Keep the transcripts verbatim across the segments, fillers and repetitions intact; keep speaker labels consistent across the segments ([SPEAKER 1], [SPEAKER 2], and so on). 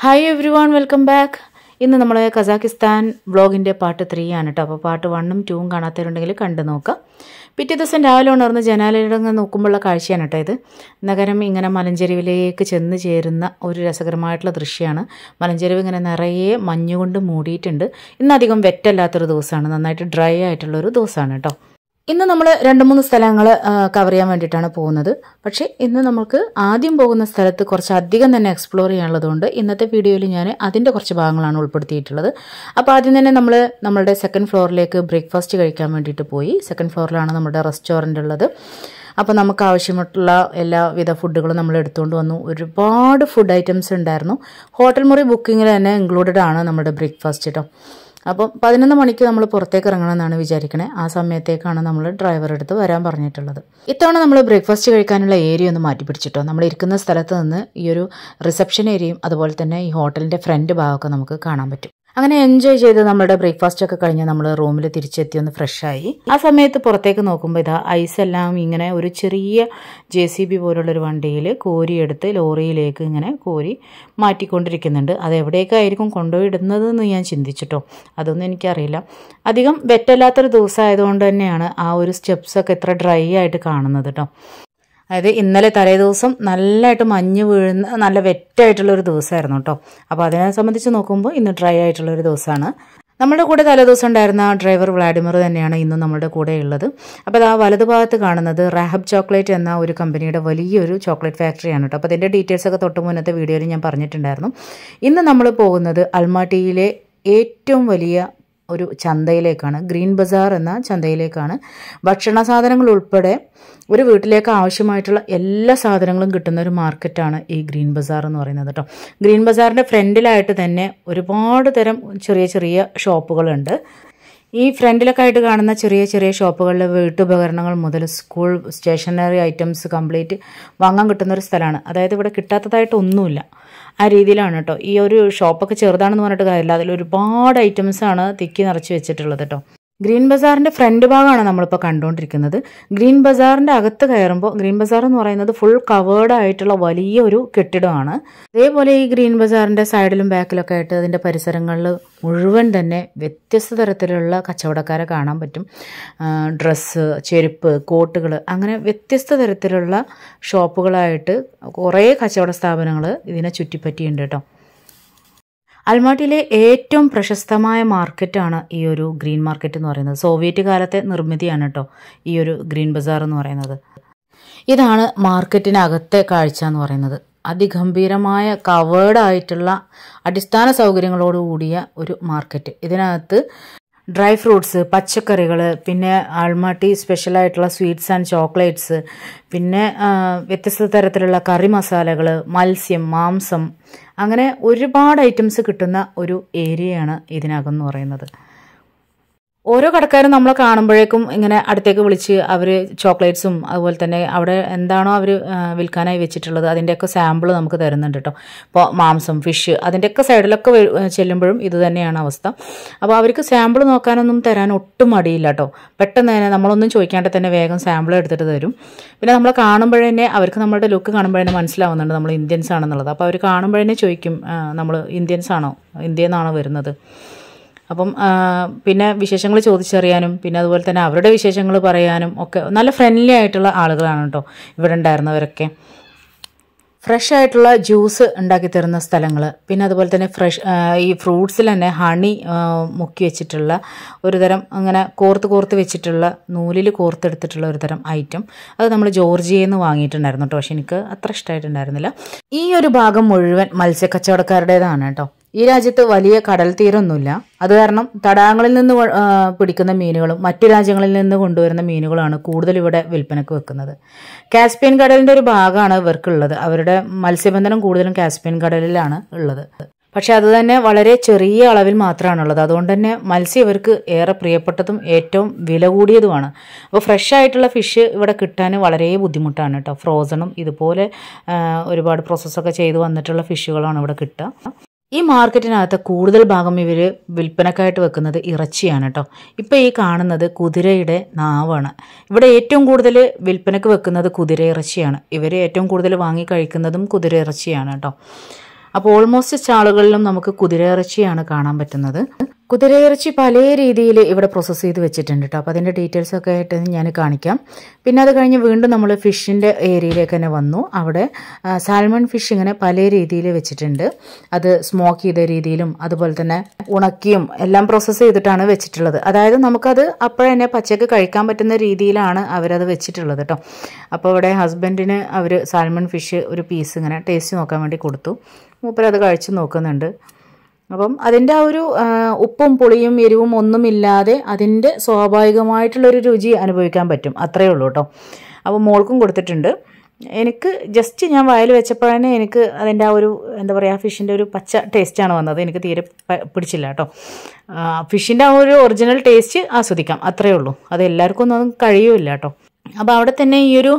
[SPEAKER 1] Hi everyone, welcome back. ഇന്ന് നമ്മൾ Kazakhstan വ്ളോഗിൻ്റെ part three ആണ് കേട്ടോ. അപ്പോൾ പാർട്ട് വണ്ണും ടൂവും കാണാത്തവരുണ്ടെങ്കിൽ കണ്ടു നോക്കാം. പിറ്റേ ദിവസം രാവിലെ ഉണർന്ന് ജനാലയിടങ്ങ് നോക്കുമ്പോഴുള്ള കാഴ്ചയാണ് കേട്ടോ ഇത്. നഗരം ഇങ്ങനെ മലഞ്ചെരുവിലേക്ക് ചെന്ന് ചേരുന്ന ഒരു രസകരമായിട്ടുള്ള ദൃശ്യമാണ്. മലഞ്ചെരുവ് ഇങ്ങനെ നിറയെ മഞ്ഞുകൊണ്ട് മൂടിയിട്ടുണ്ട്. ഇന്നധികം വെറ്റല്ലാത്തൊരു ദിവസമാണ്, നന്നായിട്ട് ഡ്രൈ ആയിട്ടുള്ളൊരു ദിവസമാണ് കേട്ടോ. ഇന്ന് നമ്മൾ രണ്ട് മൂന്ന് സ്ഥലങ്ങൾ കവർ ചെയ്യാൻ വേണ്ടിയിട്ടാണ് പോകുന്നത്. പക്ഷേ ഇന്ന് നമുക്ക് ആദ്യം പോകുന്ന സ്ഥലത്ത് കുറച്ച് അധികം തന്നെ എക്സ്പ്ലോർ ചെയ്യാനുള്ളതുകൊണ്ട് ഇന്നത്തെ വീഡിയോയിൽ ഞാൻ അതിൻ്റെ കുറച്ച് ഭാഗങ്ങളാണ് ഉൾപ്പെടുത്തിയിട്ടുള്ളത്. അപ്പോൾ ആദ്യം തന്നെ നമ്മൾ നമ്മളുടെ സെക്കൻഡ് ഫ്ലോറിലേക്ക് ബ്രേക്ക്ഫാസ്റ്റ് കഴിക്കാൻ വേണ്ടിയിട്ട് പോയി. സെക്കൻഡ് ഫ്ലോറിലാണ് നമ്മുടെ റെസ്റ്റോറൻ്റ് ഉള്ളത്. അപ്പോൾ നമുക്ക് ആവശ്യമായിട്ടുള്ള എല്ലാവിധ ഫുഡുകളും നമ്മൾ എടുത്തുകൊണ്ട് വന്നു. ഒരുപാട് ഫുഡ് ഐറ്റംസ് ഉണ്ടായിരുന്നു. ഹോട്ടൽ മുറി ബുക്കിങ്ങിൽ തന്നെ ഇൻക്ലൂഡഡ് ആണ് നമ്മുടെ ബ്രേക്ക്ഫാസ്റ്റ് കേട്ടോ. അപ്പം പതിനൊന്ന് മണിക്ക് നമ്മൾ പുറത്തേക്ക് ഇറങ്ങണമെന്നാണ് വിചാരിക്കണേ. ആ സമയത്തേക്കാണ് നമ്മൾ ഡ്രൈവർ എടുത്ത് വരാൻ പറഞ്ഞിട്ടുള്ളത്. ഇത്തവണ നമ്മൾ ബ്രേക്ക്ഫാസ്റ്റ് കഴിക്കാനുള്ള ഏരിയ ഒന്ന് മാറ്റി പിടിച്ചിട്ടോ. നമ്മൾ ഇരിക്കുന്ന സ്ഥലത്ത് നിന്ന് ഈ ഒരു റിസപ്ഷൻ ഏരിയയും അതുപോലെ തന്നെ ഈ ഹോട്ടലിൻ്റെ ഫ്രണ്ട് ഭാഗമൊക്കെ നമുക്ക് കാണാൻ പറ്റും. അങ്ങനെ എൻജോയ് ചെയ്ത് നമ്മുടെ ബ്രേക്ക്ഫാസ്റ്റ് ഒക്കെ കഴിഞ്ഞ് നമ്മൾ റൂമിൽ തിരിച്ചെത്തി ഒന്ന് ഫ്രഷായി. ആ സമയത്ത് പുറത്തേക്ക് നോക്കുമ്പോൾ ഇതാ ഐസെല്ലാം ഇങ്ങനെ ഒരു ചെറിയ ജെ സി ബി പോലുള്ളൊരു വണ്ടിയിൽ കോരിയെടുത്ത് ലോറിയിലേക്ക് ഇങ്ങനെ കോരി മാറ്റിക്കൊണ്ടിരിക്കുന്നുണ്ട്. അത് എവിടേക്കായിരിക്കും കൊണ്ടുപോയി ഇടുന്നതെന്ന് ഞാൻ ചിന്തിച്ചിട്ടോ. അതൊന്നും എനിക്കറിയില്ല. അധികം വെറ്റല്ലാത്തൊരു ദിവസമായതുകൊണ്ട് തന്നെയാണ് ആ ഒരു സ്റ്റെപ്സൊക്കെ ഇത്ര ഡ്രൈ ആയിട്ട് കാണുന്നത് കേട്ടോ. അതായത് ഇന്നലെ തലേ ദിവസം നല്ലതായിട്ട് മഞ്ഞ് വീഴുന്ന നല്ല വെറ്റായിട്ടുള്ളൊരു ദിവസമായിരുന്നു കേട്ടോ. അപ്പോൾ അതിനെ സംബന്ധിച്ച് നോക്കുമ്പോൾ ഇന്ന് ഡ്രൈ ആയിട്ടുള്ളൊരു ദിവസമാണ്. നമ്മുടെ കൂടെ തലേദിവസം ഉണ്ടായിരുന്ന ഡ്രൈവർ വ്ളാഡിമിർ തന്നെയാണ് ഇന്നും നമ്മുടെ കൂടെ ഉള്ളത്. അപ്പോൾ അത് ആ വലതു ഭാഗത്ത് കാണുന്നത് റാഹബ് ചോക്ലേറ്റ് എന്ന ഒരു കമ്പനിയുടെ വലിയൊരു ചോക്ലേറ്റ് ഫാക്ടറിയാണ് കേട്ടോ. അപ്പോൾ അതിൻ്റെ ഡീറ്റെയിൽസൊക്കെ തൊട്ട് മുന്നത്തെ വീഡിയോയിൽ ഞാൻ പറഞ്ഞിട്ടുണ്ടായിരുന്നു. ഇന്ന് നമ്മൾ പോകുന്നത് അൽമാട്ടിയിലെ ഏറ്റവും വലിയ ഒരു ചന്തയിലേക്കാണ്, ഗ്രീൻ ബസാർ എന്ന ചന്തയിലേക്കാണ്. ഭക്ഷണ സാധനങ്ങൾ ഉൾപ്പെടെ ഒരു വീട്ടിലേക്ക് ആവശ്യമായിട്ടുള്ള എല്ലാ സാധനങ്ങളും കിട്ടുന്ന ഒരു മാർക്കറ്റാണ് ഈ ഗ്രീൻ ബസാർ എന്ന് പറയുന്നത് കേട്ടോ. ഗ്രീൻ ബസാറിൻ്റെ ഫ്രണ്ടിലായിട്ട് തന്നെ ഒരുപാട് തരം ചെറിയ ചെറിയ ഷോപ്പുകളുണ്ട്. ഈ ഫ്രണ്ടിലൊക്കെ ആയിട്ട് കാണുന്ന ചെറിയ ചെറിയ ഷോപ്പുകളിൽ വീട്ടുപകരണങ്ങൾ മുതൽ സ്കൂൾ സ്റ്റേഷനറി ഐറ്റംസ് കംപ്ലീറ്റ് വാങ്ങാൻ കിട്ടുന്ന ഒരു സ്ഥലമാണ്. അതായത് ഇവിടെ കിട്ടാത്തതായിട്ട് ഒന്നുമില്ല, ആ രീതിയിലാണ് കേട്ടോ. ഈ ഒരു ഷോപ്പൊക്കെ ചെറുതാണെന്ന് പറഞ്ഞിട്ട് കാര്യമില്ല, അതിൽ ഒരുപാട് ഐറ്റംസാണ് തിക്കി നിറച്ച് വെച്ചിട്ടുള്ളത് കേട്ടോ. ഗ്രീൻ ബസാറിൻ്റെ ഫ്രണ്ട് ഭാഗമാണ് നമ്മളിപ്പോൾ കണ്ടുകൊണ്ടിരിക്കുന്നത്. ഗ്രീൻ ബസാറിൻ്റെ അകത്ത് കയറുമ്പോൾ ഗ്രീൻ ബസാർ എന്ന് പറയുന്നത് ഫുൾ കവേർഡ് ആയിട്ടുള്ള വലിയൊരു കെട്ടിടമാണ്. അതേപോലെ ഈ ഗ്രീൻ ബസാറിൻ്റെ സൈഡിലും ബാക്കിലൊക്കെ ആയിട്ട് അതിൻ്റെ പരിസരങ്ങളിൽ മുഴുവൻ തന്നെ വ്യത്യസ്ത തരത്തിലുള്ള കച്ചവടക്കാരെ കാണാൻ പറ്റും. ഡ്രസ്സ്, ചെരുപ്പ്, കോട്ടുകൾ, അങ്ങനെ വ്യത്യസ്ത തരത്തിലുള്ള ഷോപ്പുകളായിട്ട് കുറേ കച്ചവട സ്ഥാപനങ്ങൾ ഇതിനെ ചുറ്റിപ്പറ്റിയുണ്ട് കേട്ടോ. അൽമാട്ടിയിലെ ഏറ്റവും പ്രശസ്തമായ മാർക്കറ്റാണ് ഈ ഒരു ഗ്രീൻ മാർക്കറ്റ് എന്ന് പറയുന്നത്. സോവിയറ്റ് കാലത്തെ നിർമ്മിതിയാണ് കേട്ടോ ഈ ഒരു ഗ്രീൻ ബസാർ എന്ന് പറയുന്നത്. ഇതാണ് മാർക്കറ്റിനകത്തെ കാഴ്ച എന്ന് പറയുന്നത്. അതിഗംഭീരമായ കവേർഡ് ആയിട്ടുള്ള അടിസ്ഥാന സൗകര്യങ്ങളോട് കൂടിയ ഒരു മാർക്കറ്റ്. ഇതിനകത്ത് ഡ്രൈ ഫ്രൂട്ട്സ്, പച്ചക്കറികൾ, പിന്നെ അൽമാട്ടി സ്പെഷ്യലായിട്ടുള്ള സ്വീറ്റ്സ് ആൻഡ് ചോക്ലേറ്റ്സ്, പിന്നെ വ്യത്യസ്ത തരത്തിലുള്ള കറി മസാലകൾ, മത്സ്യം, മാംസം, അങ്ങനെ ഒരുപാട് ഐറ്റംസ് കിട്ടുന്ന ഒരു ഏരിയയാണ് ഇതിനകം എന്ന് പറയുന്നത്. ഓരോ കടക്കാരും നമ്മളെ കാണുമ്പോഴേക്കും ഇങ്ങനെ അടുത്തേക്ക് വിളിച്ച് അവർ ചോക്ലേറ്റ്സും അതുപോലെ തന്നെ അവിടെ എന്താണോ അവർ വിൽക്കാനായി വെച്ചിട്ടുള്ളത് അതിൻ്റെയൊക്കെ സാമ്പിൾ നമുക്ക് തരുന്നുണ്ട് കേട്ടോ. ഇപ്പോൾ മാംസം, ഫിഷ്, അതിൻ്റെയൊക്കെ സൈഡിലൊക്കെ ചെല്ലുമ്പോഴും ഇത് തന്നെയാണ് അവസ്ഥ. അപ്പോൾ അവർക്ക് സാമ്പിൾ നോക്കാനൊന്നും തരാൻ ഒട്ടും മടിയില്ല കേട്ടോ. പെട്ടെന്ന് തന്നെ നമ്മളൊന്നും ചോദിക്കാണ്ട് തന്നെ വേഗം സാമ്പിൾ എടുത്തിട്ട് തരും. പിന്നെ നമ്മൾ കാണുമ്പോഴേ അവർക്ക് നമ്മളുടെ ലുക്ക് കാണുമ്പോഴേ മനസ്സിലാവുന്നുണ്ട് നമ്മൾ ഇന്ത്യൻസ് ആണെന്നുള്ളത്. അപ്പോൾ അവർ കാണുമ്പോഴേ ചോദിക്കും നമ്മൾ ഇന്ത്യൻസ് ആണോ, ഇന്ത്യയിൽ നിന്നാണോ വരുന്നത്. അപ്പം പിന്നെ വിശേഷങ്ങൾ ചോദിച്ചറിയാനും പിന്നെ അതുപോലെ തന്നെ അവരുടെ വിശേഷങ്ങൾ പറയാനും ഒക്കെ നല്ല ഫ്രണ്ട്ലി ആയിട്ടുള്ള ആളുകളാണ് കേട്ടോ ഇവിടെ ഉണ്ടായിരുന്നവരൊക്കെ. ഫ്രഷ് ആയിട്ടുള്ള ജ്യൂസ് ഉണ്ടാക്കി തരുന്ന സ്ഥലങ്ങൾ, പിന്നെ അതുപോലെ തന്നെ ഫ്രഷ് ഈ ഫ്രൂട്ട്സിൽ തന്നെ ഹണി മുക്കി വെച്ചിട്ടുള്ള ഒരു തരം അങ്ങനെ കോർത്ത് കോർത്ത് വെച്ചിട്ടുള്ള നൂലിൽ കോർത്തെടുത്തിട്ടുള്ള ഒരു തരം ഐറ്റം, അത് നമ്മൾ ജോർജിയയിൽ നിന്ന് വാങ്ങിയിട്ടുണ്ടായിരുന്നു കേട്ടോ. പക്ഷെ എനിക്ക് അത്ര ഇഷ്ടമായിട്ടുണ്ടായിരുന്നില്ല. ഈ ഒരു ഭാഗം മുഴുവൻ മത്സ്യക്കച്ചവടക്കാരുടേതാണ് കേട്ടോ. ഈ രാജ്യത്ത് വലിയ കടൽ തീരമൊന്നുമില്ല. അത് കാരണം തടാകങ്ങളിൽ നിന്ന് പിടിക്കുന്ന മീനുകളും മറ്റു രാജ്യങ്ങളിൽ നിന്ന് കൊണ്ടുവരുന്ന മീനുകളാണ് കൂടുതൽ ഇവിടെ വിൽപ്പനക്ക് വെക്കുന്നത്. കാസ്പിയൻ കടലിൻ്റെ ഒരു ഭാഗമാണ് ഇവർക്കുള്ളത്. അവരുടെ മത്സ്യബന്ധനം കൂടുതലും കാസ്പിയൻ കടലിലാണ് ഉള്ളത്. പക്ഷെ അത് തന്നെ വളരെ ചെറിയ അളവിൽ മാത്രമാണുള്ളത്. അതുകൊണ്ട് തന്നെ മത്സ്യം ഇവർക്ക് ഏറെ പ്രിയപ്പെട്ടതും ഏറ്റവും വില കൂടിയതുമാണ്. അപ്പോൾ ഫ്രഷ് ആയിട്ടുള്ള ഫിഷ് ഇവിടെ കിട്ടാൻ വളരെ ബുദ്ധിമുട്ടാണ് കേട്ടോ. ഫ്രോസണും ഇതുപോലെ ഒരുപാട് പ്രോസസ്സൊക്കെ ചെയ്ത് വന്നിട്ടുള്ള ഫിഷുകളാണ് ഇവിടെ കിട്ടുക. ഈ മാർക്കറ്റിനകത്ത് കൂടുതൽ ഭാഗം ഇവർ വിൽപ്പനക്കായിട്ട് വെക്കുന്നത് ഇറച്ചിയാണ് കേട്ടോ. ഇപ്പോൾ ഈ കാണുന്നത് കുതിരയുടെ നാവാണ്. ഇവിടെ ഏറ്റവും കൂടുതൽ വിൽപ്പനക്ക് വെക്കുന്നത് കുതിര ഇറച്ചിയാണ്. ഇവർ ഏറ്റവും കൂടുതൽ വാങ്ങി കഴിക്കുന്നതും കുതിര ഇറച്ചിയാണ് കേട്ടോ. അപ്പോൾ ഓൾമോസ്റ്റ് സ്റ്റാളുകളിലും നമുക്ക് കുതിരയിറച്ചിയാണ് കാണാൻ പറ്റുന്നത്. കുതിരയിറച്ചി പല രീതിയിൽ ഇവിടെ പ്രോസസ്സ് ചെയ്ത് വെച്ചിട്ടുണ്ട് കേട്ടോ. അപ്പോൾ അതിൻ്റെ ഡീറ്റെയിൽസൊക്കെ ആയിട്ട് ഞാൻ കാണിക്കാം. പിന്നെ അത് കഴിഞ്ഞ് വീണ്ടും നമ്മൾ ഫിഷിൻ്റെ ഏരിയയിലേക്ക് തന്നെ വന്നു. അവിടെ സാൽമൺ ഫിഷ് ഇങ്ങനെ പല രീതിയിൽ വെച്ചിട്ടുണ്ട്. അത് സ്മോക്ക് ചെയ്ത രീതിയിലും അതുപോലെ തന്നെ ഉണക്കിയും എല്ലാം പ്രോസസ്സ് ചെയ്തിട്ടാണ് വെച്ചിട്ടുള്ളത്. അതായത് നമുക്കത് അപ്പോഴന്നെ പച്ചക്ക് കഴിക്കാൻ പറ്റുന്ന രീതിയിലാണ് അവരത് വെച്ചിട്ടുള്ളത് കേട്ടോ. അപ്പോൾ ഇവിടെ ഹസ്ബൻഡിന് അവർ സാൽമൺ ഫിഷ് ഒരു പീസ് ഇങ്ങനെ ടേസ്റ്റ് നോക്കാൻ വേണ്ടി കൊടുത്തു. മൂപ്പരത് കഴിച്ച് നോക്കുന്നുണ്ട്. അപ്പം അതിൻ്റെ ആ ഒരു ഉപ്പും പുളിയും എരിവും ഒന്നുമില്ലാതെ അതിൻ്റെ സ്വാഭാവികമായിട്ടുള്ളൊരു രുചി അനുഭവിക്കാൻ പറ്റും. അത്രയേ ഉള്ളൂ കേട്ടോ. അപ്പോൾ മോൾക്കും കൊടുത്തിട്ടുണ്ട്. എനിക്ക് ജസ്റ്റ് ഞാൻ വായിൽ വെച്ചപ്പോഴേ എനിക്ക് അതിൻ്റെ ആ ഒരു എന്താ പറയുക ഫിഷിൻ്റെ ഒരു പച്ച ടേസ്റ്റാണ് വന്നത്. എനിക്ക് തീരെ പിടിച്ചില്ല കേട്ടോ. ഫിഷിൻ്റെ ആ ഒരു ഒറിജിനൽ ടേസ്റ്റ് ആസ്വദിക്കാം, അത്രയേ ഉള്ളൂ. അത് എല്ലാവർക്കും ഒന്നും കഴിയുമില്ല കേട്ടോ. അപ്പോൾ അവിടെ തന്നെ ഈ ഒരു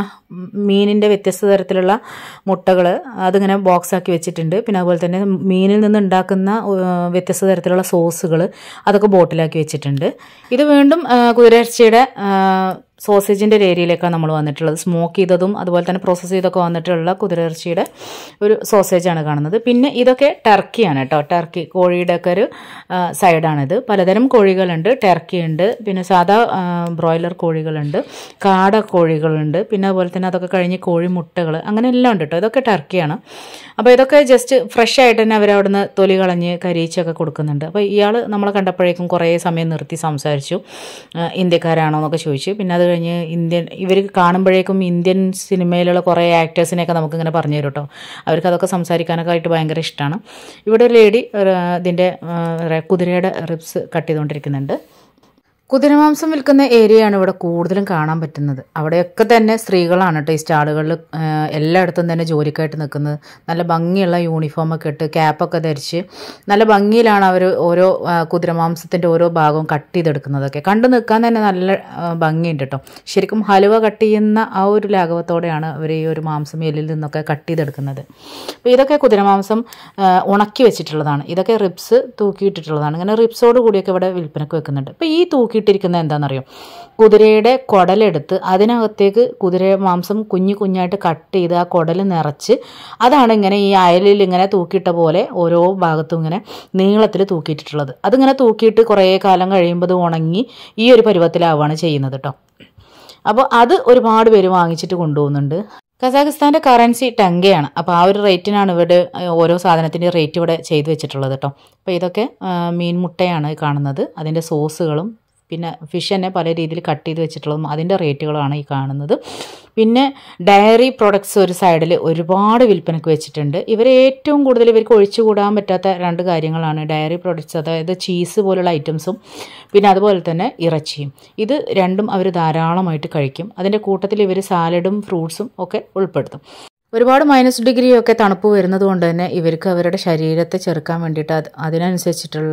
[SPEAKER 1] മീനിൻ്റെ വ്യത്യസ്ത തരത്തിലുള്ള മുട്ടകൾ അതിങ്ങനെ ബോക്സാക്കി വെച്ചിട്ടുണ്ട്. പിന്നെ അതുപോലെ തന്നെ മീനിൽ നിന്ന് ഉണ്ടാക്കുന്ന വ്യത്യസ്ത തരത്തിലുള്ള സോസുകൾ അതൊക്കെ ബോട്ടിലാക്കി വെച്ചിട്ടുണ്ട്. ഇത് വീണ്ടും കുതിരയിറച്ചിയുടെ സോസേജിൻ്റെ ഒരു ഏരിയയിലേക്കാണ് നമ്മൾ വന്നിട്ടുള്ളത്. സ്മോക്ക് ചെയ്തതും അതുപോലെ തന്നെ പ്രോസസ്സ് ചെയ്തൊക്കെ വന്നിട്ടുള്ള കുതിരയിറച്ചിയുടെ ഒരു സോസേജാണ് കാണുന്നത്. പിന്നെ ഇതൊക്കെ ടർക്കിയാണ് കേട്ടോ. ടർക്കി കോഴിയുടെ ഒക്കെ ഒരു സൈഡാണിത്. പലതരം കോഴികളുണ്ട്. ടർക്കി ഉണ്ട്, പിന്നെ സാധാ ബ്രോയിലർ കോഴികളുണ്ട്, കാട കോഴികളുണ്ട്, പിന്നെ അതുപോലെ തന്നെ അതൊക്കെ കഴിഞ്ഞ് കോഴിമുട്ടകൾ, അങ്ങനെ എല്ലാം ഉണ്ട് കേട്ടോ. ഇതൊക്കെ ടർക്കിയാണ്. അപ്പോൾ ഇതൊക്കെ ജസ്റ്റ് ഫ്രഷ് ആയിട്ട് തന്നെ അവരവിടുന്ന് തൊലി കളഞ്ഞ് കരിയിച്ചൊക്കെ കൊടുക്കുന്നുണ്ട്. അപ്പോൾ ഇയാൾ നമ്മളെ കണ്ടപ്പോഴേക്കും കുറേ സമയം നിർത്തി സംസാരിച്ചു. ഇന്ത്യക്കാരാണോ എന്നൊക്കെ ചോദിച്ചു. പിന്നെ അത് കഴിഞ്ഞ് ഇന്ത്യൻ ഇവർ കാണുമ്പോഴേക്കും ഇന്ത്യൻ സിനിമയിലുള്ള കുറേ ആക്ടേഴ്സിനെയൊക്കെ നമുക്കിങ്ങനെ പറഞ്ഞു തരും കേട്ടോ. അവർക്കതൊക്കെ സംസാരിക്കാനൊക്കെ ആയിട്ട് ഭയങ്കര ഇഷ്ടമാണ്. ഇവിടെ ഒരു ലേഡി ഇതിൻ്റെ കുതിരയുടെ റിബ്സ് കട്ട് ചെയ്തുകൊണ്ടിരിക്കുന്നുണ്ട്. കുതിരമാംസം വിൽക്കുന്ന ഏരിയയാണ് ഇവിടെ കൂടുതലും കാണാൻ പറ്റുന്നത്. അവിടെയൊക്കെ തന്നെ സ്ത്രീകളാണ് കേട്ടോ ഈ സ്റ്റാളുകളിൽ എല്ലായിടത്തും തന്നെ ജോലിക്കായിട്ട് നിൽക്കുന്നത്. നല്ല ഭംഗിയുള്ള യൂണിഫോമൊക്കെ ഇട്ട് ക്യാപ്പൊക്കെ ധരിച്ച് നല്ല ഭംഗിയിലാണ് അവർ ഓരോ കുതിരമാംസത്തിൻ്റെ ഓരോ ഭാഗവും കട്ട് ചെയ്തെടുക്കുന്നതൊക്കെ. കണ്ടു നിൽക്കാൻ തന്നെ നല്ല ഭംഗിയുണ്ട് കേട്ടോ. ശരിക്കും ഹലുവ കട്ട് ചെയ്യുന്ന ആ ഒരു ലാഘവത്തോടെയാണ് അവർ ഈ ഒരു മാംസം എല്ലിൽ നിന്നൊക്കെ കട്ട് ചെയ്തെടുക്കുന്നത്. അപ്പോൾ ഇതൊക്കെ കുതിരമാംസം ഉണക്കി വെച്ചിട്ടുള്ളതാണ്. ഇതൊക്കെ റിബ്സ് തൂക്കിയിട്ടിട്ടുള്ളതാണ്. ഇങ്ങനെ റിബ്സോട് കൂടിയൊക്കെ ഇവിടെ വിൽപ്പനക്ക് വെക്കുന്നുണ്ട്. അപ്പോൾ ഈ തൂക്കി ഇട്ടിരിക്കുന്നത് എന്താണെന്നറിയോ? കുതിരയുടെ കുടലെടുത്ത് അതിനകത്തേക്ക് കുതിര മാംസം കുഞ്ഞു കുഞ്ഞായിട്ട് കട്ട് ചെയ്ത് ആ കുടൽ നിറച്ച് അതാണ് ഇങ്ങനെ ഈ അയലിൽ ഇങ്ങനെ തൂക്കിയിട്ട പോലെ ഓരോ ഭാഗത്തും ഇങ്ങനെ നീളത്തിൽ തൂക്കിയിട്ടിട്ടുള്ളത്. അതിങ്ങനെ തൂക്കിയിട്ട് കുറേ കാലം കഴിയുമ്പോൾ അത് ഉണങ്ങി ഈ ഒരു പരുവത്തിലാവുകയാണ് ചെയ്യുന്നത് കേട്ടോ. അപ്പോൾ അത് ഒരുപാട് പേര് വാങ്ങിച്ചിട്ട് കൊണ്ടുപോകുന്നുണ്ട്. കസാഖിസ്ഥാൻ്റെ കറൻസി ടങ്കയാണ്. അപ്പോൾ ആ ഒരു റേറ്റിനാണ് ഇവിടെ ഓരോ സാധനത്തിൻ്റെ റേറ്റ് ഇവിടെ ചെയ്തു വെച്ചിട്ടുള്ളത് കേട്ടോ. അപ്പോൾ ഇതൊക്കെ മീൻ മുട്ടയാണ് കാണുന്നത്. അതിൻ്റെ സോസുകളും പിന്നെ ഫിഷ് തന്നെ പല രീതിയിൽ കട്ട് ചെയ്ത് വെച്ചിട്ടുള്ളതും അതിൻ്റെ റേറ്റുകളാണ് ഈ കാണുന്നത്. പിന്നെ ഡയറി പ്രൊഡക്ട്സ് ഒരു സൈഡിൽ ഒരുപാട് വിൽപ്പനയ്ക്ക് വെച്ചിട്ടുണ്ട്. ഇവർ ഏറ്റവും കൂടുതൽ ഇവർക്ക് ഒഴിച്ചുകൂടാൻ പറ്റാത്ത രണ്ട് കാര്യങ്ങളാണ് ഡയറി പ്രൊഡക്ട്സ്, അതായത് ചീസ് പോലുള്ള ഐറ്റംസും പിന്നെ അതുപോലെ തന്നെ ഇറച്ചിയും. ഇത് രണ്ടും അവർ ധാരാളമായിട്ട് കഴിക്കും. അതിൻ്റെ കൂട്ടത്തിൽ ഇവർ സാലഡും ഫ്രൂട്ട്സും ഒക്കെ ഉൾപ്പെടുത്തും. ഒരുപാട് മൈനസ് ഡിഗ്രിയൊക്കെ തണുപ്പ് വരുന്നത് കൊണ്ട് തന്നെ ഇവർക്ക് അവരുടെ ശരീരത്തെ ചെറുക്കാൻ വേണ്ടിയിട്ട് അത് അതിനനുസരിച്ചിട്ടുള്ള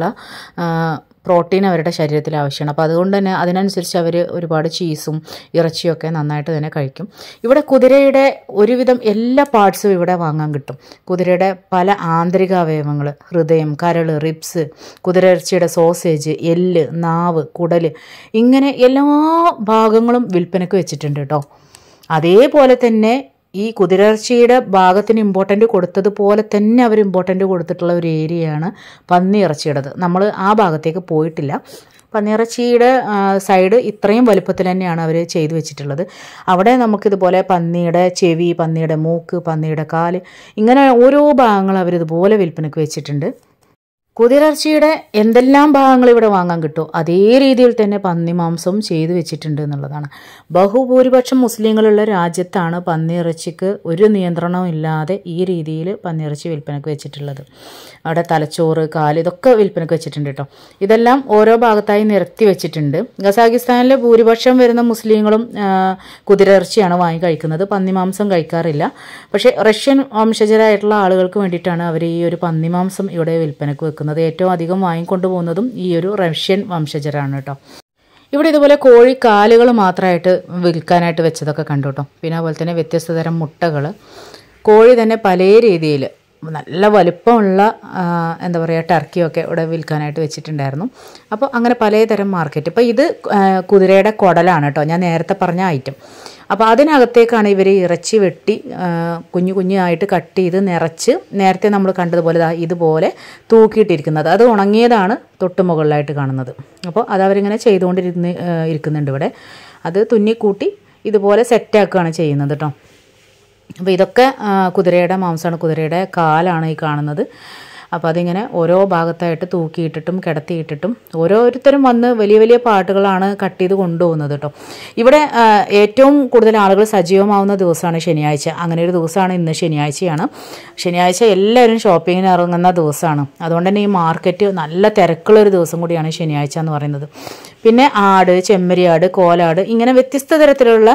[SPEAKER 1] പ്രോട്ടീൻ അവരുടെ ശരീരത്തിൽ ആവശ്യമാണ്. അപ്പോൾ അതുകൊണ്ട് തന്നെ അതിനനുസരിച്ച് അവർ ഒരുപാട് ചീസും ഇറച്ചിയൊക്കെ നന്നായിട്ട് തന്നെ കഴിക്കും. ഇവിടെ കുതിരയുടെ ഒരുവിധം എല്ലാ പാർട്സും ഇവിടെ വാങ്ങാൻ കിട്ടും. കുതിരയുടെ പല ആന്തരിക അവയവങ്ങൾ, ഹൃദയം, കരൾ, റിബ്സ്, കുതിരയിറച്ചിയുടെ സോസേജ്, എല്ല്, നാവ്, കുടൽ, ഇങ്ങനെ എല്ലാ ഭാഗങ്ങളും വിൽപ്പനയ്ക്ക് വെച്ചിട്ടുണ്ട് കേട്ടോ. അതേപോലെ തന്നെ ഈ കുതിരയിറച്ചിയുടെ ഭാഗത്തിന് ഇമ്പോർട്ടൻ്റ് കൊടുത്തതുപോലെ തന്നെ അവർ ഇമ്പോർട്ടൻ്റ് കൊടുത്തിട്ടുള്ള ഒരു ഏരിയയാണ് പന്നി ഇറച്ചിയുടേത്. നമ്മൾ ആ ഭാഗത്തേക്ക് പോയിട്ടില്ല. പന്നിയിറച്ചിയുടെ സൈഡ് ഇത്രയും വലുപ്പത്തിൽ തന്നെയാണ് അവർ ചെയ്തു വെച്ചിട്ടുള്ളത്. അവിടെ നമുക്കിതുപോലെ പന്നിയുടെ ചെവി, പന്നിയുടെ മൂക്ക്, പന്നിയുടെ കാല്, ഇങ്ങനെ ഓരോ ഭാഗങ്ങൾ അവരിതുപോലെ വിൽപ്പനയ്ക്ക് വെച്ചിട്ടുണ്ട്. കുതിരയിറച്ചിയുടെ എന്തെല്ലാം ഭാഗങ്ങൾ ഇവിടെ വാങ്ങാൻ കിട്ടുമോ അതേ രീതിയിൽ തന്നെ പന്നി മാംസവും ചെയ്തു വെച്ചിട്ടുണ്ട് എന്നുള്ളതാണ്. ബഹുഭൂരിപക്ഷം മുസ്ലിങ്ങളുള്ള രാജ്യത്താണ് പന്നിയിറച്ചിക്ക് ഒരു നിയന്ത്രണവും ഇല്ലാതെ ഈ രീതിയിൽ പന്നിയിറച്ചി വിൽപ്പനയ്ക്ക് വെച്ചിട്ടുള്ളത്. അവിടെ തലച്ചോറ്, കാല്, ഇതൊക്കെ വിൽപ്പനയ്ക്ക് വെച്ചിട്ടുണ്ട് കേട്ടോ. ഇതെല്ലാം ഓരോ ഭാഗത്തായി നിരത്തി വെച്ചിട്ടുണ്ട്. ഖസാക്കിസ്ഥാനിലെ ഭൂരിപക്ഷം വരുന്ന മുസ്ലിങ്ങളും കുതിരയിറച്ചിയാണ് വാങ്ങി കഴിക്കുന്നത്, പന്നിമാംസം കഴിക്കാറില്ല. പക്ഷേ റഷ്യൻ വംശജരായിട്ടുള്ള ആളുകൾക്ക് വേണ്ടിയിട്ടാണ് അവർ ഈ ഒരു പന്നിമാംസം ഇവിടെ വിൽപ്പനയ്ക്ക് വെക്കുന്നത്. ഏറ്റവും അധികം വാങ്ങിക്കൊണ്ടു പോകുന്നതും ഈ ഒരു റഷ്യൻ വംശജരാണ് കേട്ടോ. ഇവിടെ ഇതുപോലെ കോഴിക്കാലുകൾ മാത്രമായിട്ട് വിൽക്കാനായിട്ട് വെച്ചതൊക്കെ കണ്ടു കേട്ടോ. പിന്നെ അതുപോലെ തന്നെ വ്യത്യസ്ത തരം മുട്ടകൾ, കോഴി തന്നെ പല രീതിയിൽ നല്ല വലുപ്പമുള്ള എന്താ പറയുക ടർക്കിയൊക്കെ ഇവിടെ വിൽക്കാനായിട്ട് വെച്ചിട്ടുണ്ടായിരുന്നു. അപ്പോൾ അങ്ങനെ പലതരം മാർക്കറ്റ്. ഇപ്പോൾ ഇത് കുതിരയുടെ കുടലാണ് കേട്ടോ, ഞാൻ നേരത്തെ പറഞ്ഞ ഐറ്റം. അപ്പോൾ അതിനകത്തേക്കാണ് ഇവർ ഇറച്ചി വെട്ടി കുഞ്ഞു കുഞ്ഞായിട്ട് കട്ട് ചെയ്ത് നിറച്ച് നേരത്തെ നമ്മൾ കണ്ടതുപോലെ ഇതുപോലെ തൂക്കിയിട്ടിരിക്കുന്നത്. അത് ഉണങ്ങിയതാണ് തൊട്ട് മുകളിലായിട്ട് കാണുന്നത്. അപ്പോൾ അതവരിങ്ങനെ ചെയ്തുകൊണ്ടിരുന്ന് ഇരിക്കുന്നുണ്ട് ഇവിടെ. അത് തുന്നിക്കൂട്ടി ഇതുപോലെ സെറ്റാക്കുകയാണ് ചെയ്യുന്നത് കേട്ടോ. അപ്പോൾ ഇതൊക്കെ കുതിരയുടെ മാംസമാണ്, കുതിരയുടെ കാലാണ് ഈ കാണുന്നത്. അപ്പോൾ അതിങ്ങനെ ഓരോ ഭാഗത്തായിട്ട് തൂക്കിയിട്ടിട്ടും കിടത്തിയിട്ടിട്ടും ഓരോരുത്തരും വന്ന് വലിയ വലിയ പാട്ടുകളാണ് കട്ട് ചെയ്ത് കൊണ്ടുപോകുന്നത് കേട്ടോ. ഇവിടെ ഏറ്റവും കൂടുതൽ ആളുകൾ സജീവമാവുന്ന ദിവസമാണ് ശനിയാഴ്ച. അങ്ങനെ ഒരു ദിവസമാണ് ഇന്ന്, ശനിയാഴ്ചയാണ്. ശനിയാഴ്ച എല്ലാവരും ഷോപ്പിങ്ങിന് ഇറങ്ങുന്ന ദിവസമാണ്. അതുകൊണ്ട് തന്നെ ഈ മാർക്കറ്റ് നല്ല തിരക്കുള്ളൊരു ദിവസം കൂടിയാണ് ശനിയാഴ്ച എന്ന് പറയുന്നത്. പിന്നെ ആട്, ചെമ്മരിയാട്, കോലാട്, ഇങ്ങനെ വ്യത്യസ്ത തരത്തിലുള്ള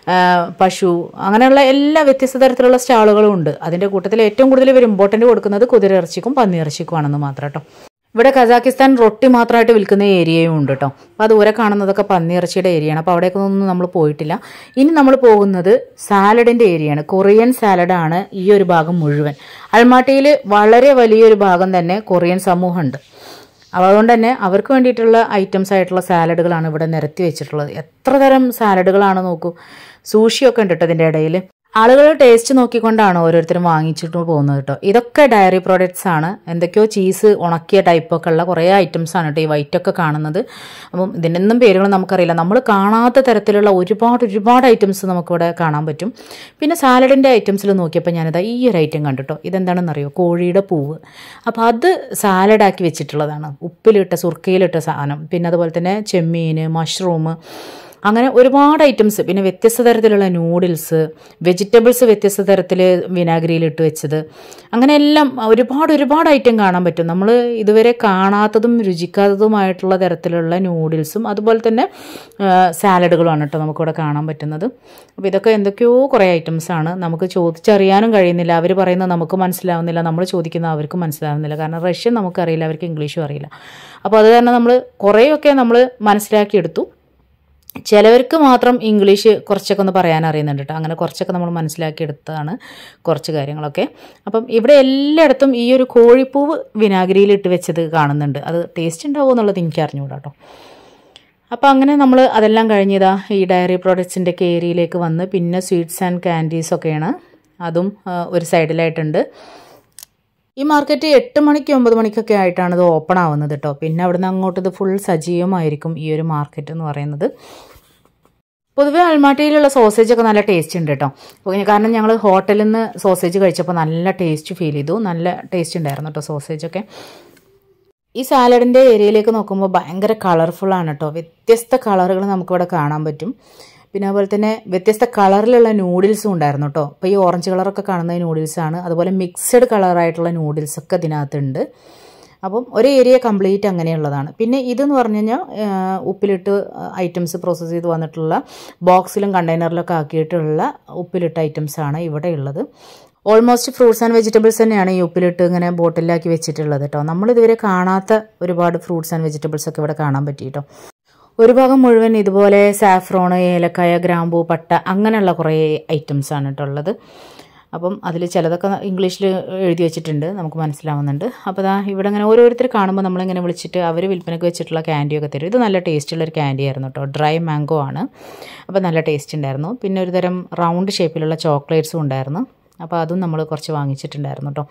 [SPEAKER 1] പശു, അങ്ങനെയുള്ള എല്ലാ വ്യത്യസ്ത തരത്തിലുള്ള സ്റ്റാളുകളും ഉണ്ട്. അതിൻ്റെ കൂട്ടത്തിൽ ഏറ്റവും കൂടുതൽ ഇവർ ഇമ്പോർട്ടൻറ്റ് കൊടുക്കുന്നത് കുതിരയിറച്ചിക്കും പന്നിയിറച്ചിക്കുമാണെന്ന് മാത്രം കേട്ടോ. ഇവിടെ കസാക്കിസ്ഥാൻ റൊട്ടി മാത്രമായിട്ട് വിൽക്കുന്ന ഏരിയയും ഉണ്ട് കേട്ടോ. അപ്പോൾ അത് ദൂരെ കാണുന്നതൊക്കെ പന്നിയിറച്ചിയുടെ ഏരിയയാണ്. അപ്പോൾ അവിടേക്കൊന്നും നമ്മൾ പോയിട്ടില്ല. ഇനി നമ്മൾ പോകുന്നത് സാലഡിൻ്റെ ഏരിയയാണ്. കൊറിയൻ സാലഡാണ് ഈ ഒരു ഭാഗം മുഴുവൻ. അൽമാട്ടിയിൽ വളരെ വലിയൊരു ഭാഗം തന്നെ കൊറിയൻ സമൂഹമുണ്ട്. അതുകൊണ്ട് തന്നെ അവർക്ക് വേണ്ടിയിട്ടുള്ള ഐറ്റംസ് ആയിട്ടുള്ള സാലഡുകളാണ് ഇവിടെ നിരത്തി വെച്ചിട്ടുള്ളത്. എത്ര തരം സാലഡുകളാണ് നോക്കൂ. സൂഷിയൊക്കെ ഉണ്ട് കേട്ടോ ഇതിൻ്റെ ഇടയിൽ. ആളുകൾ ടേസ്റ്റ് നോക്കിക്കൊണ്ടാണ് ഓരോരുത്തരും വാങ്ങിച്ചിട്ട് പോകുന്നത് കേട്ടോ. ഇതൊക്കെ ഡയറി പ്രോഡക്റ്റ്സ് ആണ്. എന്തൊക്കെയോ ചീസ് ഉണക്കിയ ടൈപ്പൊക്കെ ഉള്ള കുറേ ഐറ്റംസ് ആണ് കേട്ടോ ഈ വൈറ്റൊക്കെ കാണുന്നത്. അപ്പം ഇതിനൊന്നും പേരുകൾ നമുക്കറിയില്ല. നമ്മൾ കാണാത്ത തരത്തിലുള്ള ഒരുപാട് ഒരുപാട് ഐറ്റംസ് നമുക്കിവിടെ കാണാൻ പറ്റും. പിന്നെ സാലഡിൻ്റെ ഐറ്റംസിൽ നോക്കിയപ്പോൾ ഞാനിതാ ഈ ഒരു ഐറ്റം കണ്ടു കേട്ടോ. ഇതെന്താണെന്നറിയോ? കോഴിയുടെ പൂവ്. അപ്പോൾ അത് സാലഡാക്കി വെച്ചിട്ടുള്ളതാണ്. ഉപ്പിലിട്ട സുർക്കയിലിട്ട സാധനം. പിന്നെ അതുപോലെ തന്നെ ചെമ്മീൻ, മഷ്റൂം, അങ്ങനെ ഒരുപാട് ഐറ്റംസ്. പിന്നെ വ്യത്യസ്ത തരത്തിലുള്ള നൂഡിൽസ്, വെജിറ്റബിൾസ് വ്യത്യസ്ത തരത്തിൽ വിനാഗിരിയിലിട്ട് വെച്ചത്, അങ്ങനെ എല്ലാം ഒരുപാട് ഒരുപാട് ഐറ്റം കാണാൻ പറ്റും. നമ്മൾ ഇതുവരെ കാണാത്തതും രുചിക്കാത്തതുമായിട്ടുള്ള തരത്തിലുള്ള നൂഡിൽസും അതുപോലെ തന്നെ സാലഡുകളുമാണ് കേട്ടോ നമുക്കിവിടെ കാണാൻ പറ്റുന്നത്. അപ്പോൾ ഇതൊക്കെ എന്തൊക്കെയോ കുറേ ഐറ്റംസാണ്. നമുക്ക് ചോദിച്ചറിയാനും കഴിയുന്നില്ല. അവർ പറയുന്നത് നമുക്ക് മനസ്സിലാവുന്നില്ല, നമ്മൾ ചോദിക്കുന്നത് അവർക്ക് മനസ്സിലാവുന്നില്ല. കാരണം റഷ്യൻ നമുക്കറിയില്ല, അവർക്ക് ഇംഗ്ലീഷും അറിയില്ല. അപ്പോൾ അത് കാരണം നമ്മൾ കുറേയൊക്കെ നമ്മൾ മനസ്സിലാക്കിയെടുത്തു. ചിലവർക്ക് മാത്രം ഇംഗ്ലീഷ് കുറച്ചൊക്കെ ഒന്ന് പറയാൻ അറിയുന്നുണ്ട് കേട്ടോ. അങ്ങനെ കുറച്ചൊക്കെ നമ്മൾ മനസ്സിലാക്കിയെടുത്തതാണ് കുറച്ച് കാര്യങ്ങളൊക്കെ. അപ്പം ഇവിടെ എല്ലായിടത്തും ഈ ഒരു കോഴിപ്പൂവ് വിനാഗിരിയിലിട്ട് വെച്ചത് കാണുന്നുണ്ട്. അത് ടേസ്റ്റ് ഉണ്ടാവുമോ എന്നുള്ളത് എനിക്ക് അറിഞ്ഞുകൂടാ കേട്ടോ. അപ്പോൾ അങ്ങനെ നമ്മൾ അതെല്ലാം കഴിഞ്ഞതാ ഈ ഡയറി പ്രോഡക്ട്സിൻ്റെ ഒക്കെ ഏരിയയിലേക്ക് വന്ന് പിന്നെ സ്വീറ്റ്സ് ആൻഡ് ക്യാൻഡീസൊക്കെയാണ്. അതും ഒരു സൈഡിലായിട്ടുണ്ട്. ഈ മാർക്കറ്റ് എട്ട് മണിക്ക് ഒമ്പത് മണിക്കൊക്കെ ആയിട്ടാണ് ഇത് ഓപ്പൺ ആവുന്നത് കേട്ടോ. പിന്നെ അവിടെ നിന്ന് അങ്ങോട്ട് ഇത് ഫുൾ സജീവമായിരിക്കും ഈ ഒരു മാർക്കറ്റ് എന്ന് പറയുന്നത്. പൊതുവേ അൽമാട്ടിയിലുള്ള സോസേജൊക്കെ നല്ല ടേസ്റ്റ് ഉണ്ട് കേട്ടോ. കാരണം ഞങ്ങൾ ഹോട്ടലിൽ നിന്ന് സോസേജ് കഴിച്ചപ്പോൾ നല്ല ടേസ്റ്റ് ഫീൽ ചെയ്തു. നല്ല ടേസ്റ്റ് ഉണ്ടായിരുന്നു കേട്ടോ സോസേജൊക്കെ. ഈ സാലഡിൻ്റെ ഏരിയയിലേക്ക് നോക്കുമ്പോൾ ഭയങ്കര കളർഫുള്ളാണ് കേട്ടോ. വ്യത്യസ്ത കളറുകൾ നമുക്കിവിടെ കാണാൻ പറ്റും. പിന്നെ അതുപോലെ തന്നെ വ്യത്യസ്ത കളറിലുള്ള നൂഡിൽസും ഉണ്ടായിരുന്നു കേട്ടോ. അപ്പോൾ ഈ ഓറഞ്ച് കളറൊക്കെ കാണുന്ന നൂഡിൽസാണ്. അതുപോലെ മിക്സഡ് കളറായിട്ടുള്ള നൂഡിൽസൊക്കെ ഇതിനകത്തുണ്ട്. അപ്പം ഒരു ഏരിയ കംപ്ലീറ്റ് അങ്ങനെയുള്ളതാണ്. പിന്നെ ഇതെന്ന് പറഞ്ഞു കഴിഞ്ഞാൽ ഉപ്പിലിട്ട് ഐറ്റംസ് പ്രോസസ്സ് ചെയ്ത് വന്നിട്ടുള്ള ബോക്സിലും കണ്ടെയ്നറിലൊക്കെ ആക്കിയിട്ടുള്ള ഉപ്പിലിട്ട ഐറ്റംസാണ് ഇവിടെ ഉള്ളത്. ഓൾമോസ്റ്റ് ഫ്രൂട്ട്സ് ആൻഡ് വെജിറ്റബിൾസ് തന്നെയാണ് ഈ ഉപ്പിലിട്ട് ഇങ്ങനെ ബോട്ടിലാക്കി വെച്ചിട്ടുള്ളത് കേട്ടോ. നമ്മളിതുവരെ കാണാത്ത ഒരുപാട് ഫ്രൂട്ട്സ് ആൻഡ് വെജിറ്റബിൾസ് ഒക്കെ ഇവിടെ കാണാൻ പറ്റി കേട്ടോ. ഒരു ഭാഗം മുഴുവൻ ഇതുപോലെ സാഫ്രോണ്, ഏലക്കായ, ഗ്രാമ്പൂ, പട്ട, അങ്ങനെയുള്ള കുറേ ഐറ്റംസാണ് കേട്ടോ ഉള്ളത്. അപ്പം അതിൽ ചിലതൊക്കെ ഇംഗ്ലീഷിൽ എഴുതി വെച്ചിട്ടുണ്ട്, നമുക്ക് മനസ്സിലാവുന്നുണ്ട്. അപ്പോൾ ദാ ഇവിടെ ഇങ്ങനെ ഓരോരുത്തർ കാണുമ്പോൾ നമ്മളിങ്ങനെ വിളിച്ചിട്ട് അവർ വിൽപ്പനയ്ക്ക് വെച്ചിട്ടുള്ള ക്യാൻഡിയൊക്കെ തരും. ഇത് നല്ല ടേസ്റ്റുള്ളൊരു ക്യാൻഡി ആയിരുന്നു കേട്ടോ. ഡ്രൈ മാംഗോ ആണ്. അപ്പോൾ നല്ല ടേസ്റ്റ് ഉണ്ടായിരുന്നു. പിന്നെ ഒരു തരം റൗണ്ട് ഷേപ്പിലുള്ള ചോക്ലേറ്റ്സും ഉണ്ടായിരുന്നു. അപ്പോൾ അതും നമ്മൾ കുറച്ച് വാങ്ങിച്ചിട്ടുണ്ടായിരുന്നു കേട്ടോ.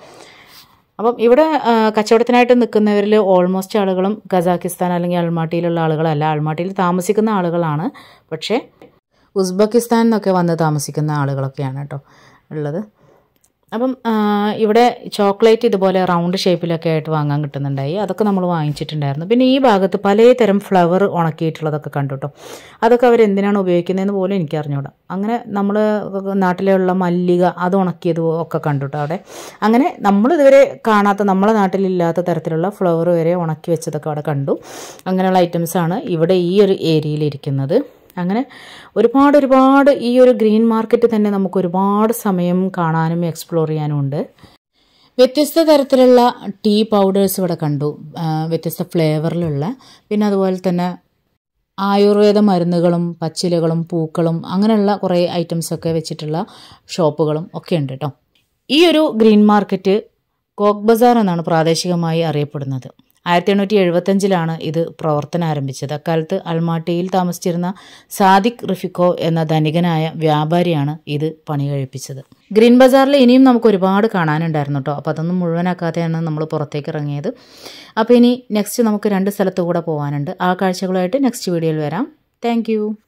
[SPEAKER 1] അപ്പം ഇവിടെ കച്ചവടത്തിനായിട്ട് നിൽക്കുന്നവരിൽ ഓൾമോസ്റ്റ് ആളുകളും കസാക്കിസ്ഥാൻ അല്ലെങ്കിൽ അൽമാട്ടിയിലുള്ള ആളുകളല്ല. അൽമാട്ടിയിൽ താമസിക്കുന്ന ആളുകളാണ്. പക്ഷേ ഉസ്ബെക്കിസ്ഥാൻ എന്നൊക്കെ വന്ന് താമസിക്കുന്ന ആളുകളൊക്കെയാണ് കേട്ടോ ഉള്ളത്. അപ്പം ഇവിടെ ചോക്ലേറ്റ് ഇതുപോലെ റൗണ്ട് ഷേപ്പിലൊക്കെ ആയിട്ട് വാങ്ങാൻ കിട്ടുന്നുണ്ടായി. അതൊക്കെ നമ്മൾ വാങ്ങിച്ചിട്ടുണ്ടായിരുന്നു. പിന്നെ ഈ ഭാഗത്ത് പലതരം ഫ്ലവർ ഉണക്കിയിട്ടുള്ളതൊക്കെ കണ്ടു കേട്ടോ. അതൊക്കെ അവർ എന്തിനാണ് ഉപയോഗിക്കുന്നതെന്ന് പോലും എനിക്ക് അറിഞ്ഞൂടാ. അങ്ങനെ നമ്മൾ നാട്ടിലുള്ള മല്ലിക അത് ഉണക്കിയത് ഒക്കെ കണ്ടു കേട്ടോ അവിടെ. അങ്ങനെ നമ്മളിതുവരെ കാണാത്ത, നമ്മളെ നാട്ടിലില്ലാത്ത തരത്തിലുള്ള ഫ്ലവർ വരെ ഉണക്കി വെച്ചതൊക്കെ അവിടെ കണ്ടു. അങ്ങനെയുള്ള ഐറ്റംസാണ് ഇവിടെ ഈ ഒരു ഏരിയയിലിരിക്കുന്നത്. അങ്ങനെ ഒരുപാട് ഒരുപാട് ഈ ഒരു ഗ്രീൻ മാർക്കറ്റ് തന്നെ നമുക്ക് ഒരുപാട് സമയം കാണാനും എക്സ്പ്ലോർ ചെയ്യാനും ഉണ്ട്. വ്യത്യസ്ത തരത്തിലുള്ള ടീ പൗഡേഴ്സ് ഇവിടെ കണ്ടു, വ്യത്യസ്ത ഫ്ലേവറിലുള്ള. പിന്നെ അതുപോലെ തന്നെ ആയുർവേദ മരുന്നുകളും പച്ചിലകളും പൂക്കളും അങ്ങനെയുള്ള കുറേ ഐറ്റംസൊക്കെ വെച്ചിട്ടുള്ള ഷോപ്പുകളും ഒക്കെ ഉണ്ട് കേട്ടോ. ഈ ഒരു ഗ്രീൻ മാർക്കറ്റ് കോക്ക് ബസാർ എന്നാണ് പ്രാദേശികമായി അറിയപ്പെടുന്നത്. ആയിരത്തി എണ്ണൂറ്റി എഴുപത്തഞ്ചിലാണ് ഇത് പ്രവർത്തനം ആരംഭിച്ചത്. അക്കാലത്ത് അൽമാട്ടിയിൽ താമസിച്ചിരുന്ന സാദിഖ് റിഫിക്കോ എന്ന ധനികനായ വ്യാപാരിയാണ് ഇത് പണി കഴിപ്പിച്ചത്. ഗ്രീൻ ബസാറിൽ ഇനിയും നമുക്ക് ഒരുപാട് കാണാനുണ്ടായിരുന്നു കേട്ടോ. അപ്പോൾ അതൊന്നും മുഴുവനാക്കാതെയാണ് നമ്മൾ പുറത്തേക്ക് ഇറങ്ങിയത്. അപ്പോൾ ഇനി നെക്സ്റ്റ് നമുക്ക് രണ്ട് സ്ഥലത്തു കൂടെ പോകാനുണ്ട്. ആ കാഴ്ചകളുമായിട്ട് നെക്സ്റ്റ് വീഡിയോയിൽ വരാം. താങ്ക്